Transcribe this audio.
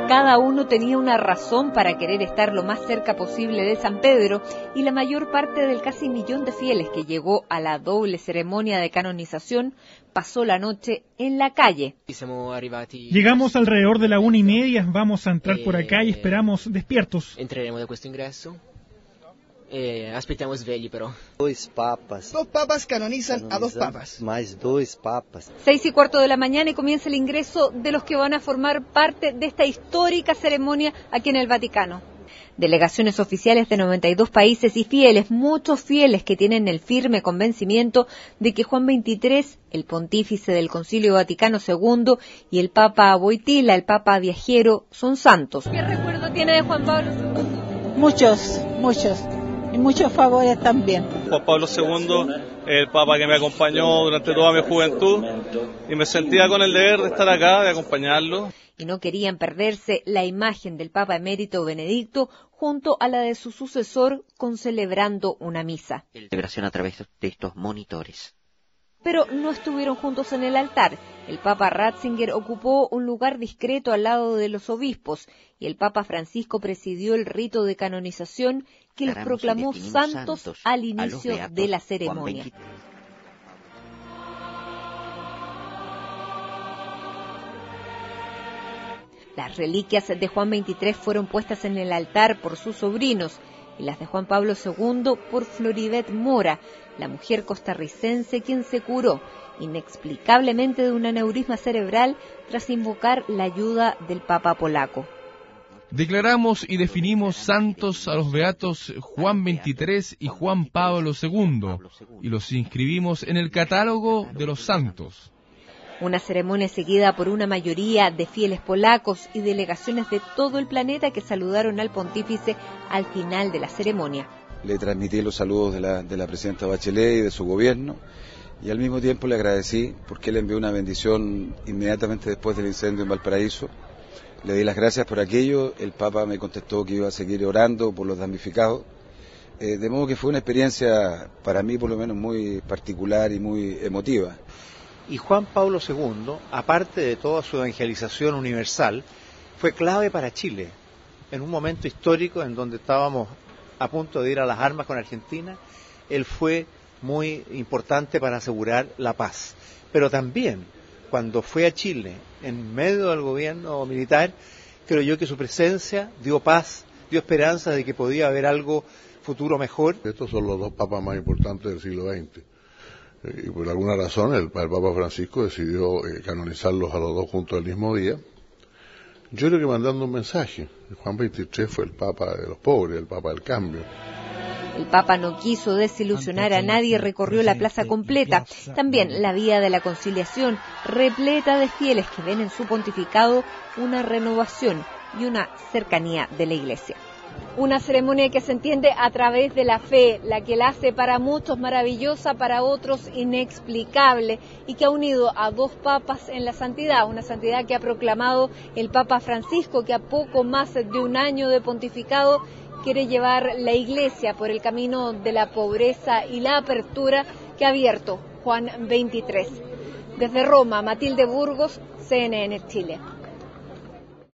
Cada uno tenía una razón para querer estar lo más cerca posible de San Pedro, y la mayor parte del casi 1 millón de fieles que llegó a la doble ceremonia de canonización pasó la noche en la calle. Llegamos alrededor de la 1:30, vamos a entrar por acá y esperamos despiertos. Entraremos de questo ingreso. Aspettiamo svegli però. Dos papas canonizan a 2 papas. Más 2 papas. 6:15 de la mañana y comienza el ingreso de los que van a formar parte de esta histórica ceremonia aquí en el Vaticano. Delegaciones oficiales de 92 países y fieles, muchos fieles que tienen el firme convencimiento de que Juan XXIII, el pontífice del Concilio Vaticano II, y el Papa Wojtyła, el Papa viajero, son santos. ¿Qué recuerdo tiene de Juan Pablo II? Muchos. Y muchos favores también. Juan Pablo II, el Papa que me acompañó durante toda mi juventud, y me sentía con el deber de estar acá, de acompañarlo. Y no querían perderse la imagen del Papa emérito Benedicto junto a la de su sucesor concelebrando una misa. Celebración a través de estos monitores. Pero no estuvieron juntos en el altar. El Papa Ratzinger ocupó un lugar discreto al lado de los obispos y el Papa Francisco presidió el rito de canonización que los proclamó santos al inicio de la ceremonia. Las reliquias de Juan XXIII fueron puestas en el altar por sus sobrinos y las de Juan Pablo II por Floribet Mora, la mujer costarricense quien se curó inexplicablemente de un aneurisma cerebral tras invocar la ayuda del Papa polaco. Declaramos y definimos santos a los beatos Juan XXIII y Juan Pablo II y los inscribimos en el catálogo de los santos. Una ceremonia seguida por una mayoría de fieles polacos y delegaciones de todo el planeta que saludaron al pontífice al final de la ceremonia. Le transmití los saludos de la presidenta Bachelet y de su gobierno, y al mismo tiempo le agradecí porque le envió una bendición inmediatamente después del incendio en Valparaíso. Le di las gracias por aquello, el Papa me contestó que iba a seguir orando por los damnificados, de modo que fue una experiencia para mí por lo menos muy particular y muy emotiva. Y Juan Pablo II, aparte de toda su evangelización universal, fue clave para Chile, en un momento histórico en donde estábamos a punto de ir a las armas con Argentina. Él fue muy importante para asegurar la paz. Pero también, cuando fue a Chile, en medio del gobierno militar, creo yo que su presencia dio paz, dio esperanza de que podía haber algo futuro mejor. Estos son los 2 papas más importantes del siglo XX. Y por alguna razón el Papa Francisco decidió canonizarlos a los 2 juntos el mismo día. Yo creo que mandando un mensaje. Juan XXIII fue el Papa de los pobres, el Papa del cambio. El Papa no quiso desilusionar a nadie y recorrió la plaza completa. También la vía de la conciliación, repleta de fieles que ven en su pontificado una renovación y una cercanía de la Iglesia. Una ceremonia que se entiende a través de la fe, la que la hace para muchos maravillosa, para otros inexplicable, y que ha unido a 2 papas en la santidad, una santidad que ha proclamado el Papa Francisco, que a poco más de 1 año de pontificado quiere llevar la Iglesia por el camino de la pobreza y la apertura que ha abierto Juan XXIII. Desde Roma, Matilde Burgos, CNN Chile.